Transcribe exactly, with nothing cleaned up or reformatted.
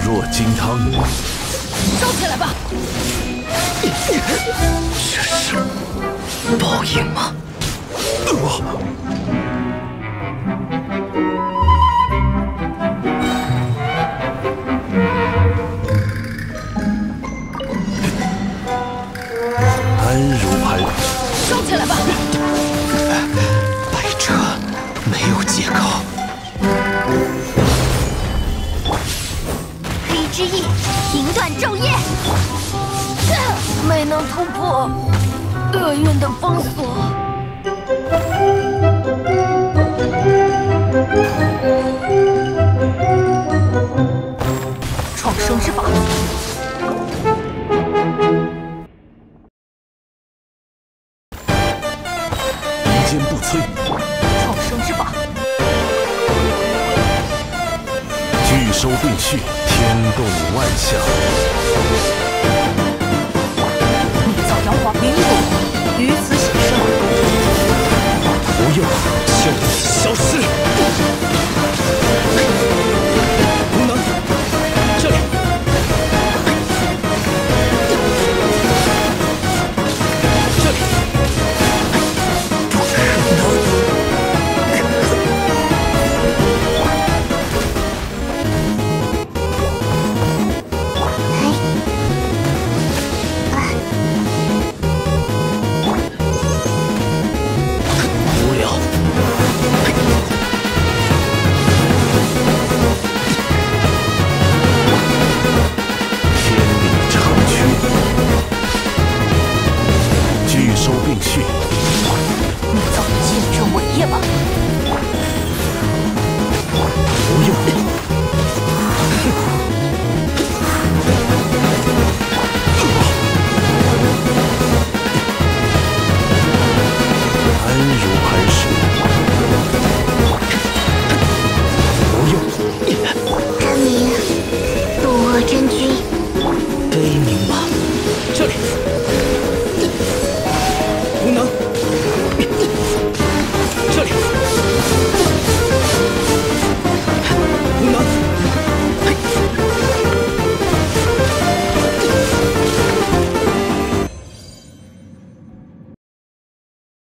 若金汤， 收起来吧。 这是报应吗？ 安如磐， 收起来吧。 百折没有借口。 黑之翼，评断昼夜，没能突破厄运的封锁。创生之法。 阴间不摧， 创生之法。 聚收并蓄，天动万象。 逆造妖皇，灵骨于此。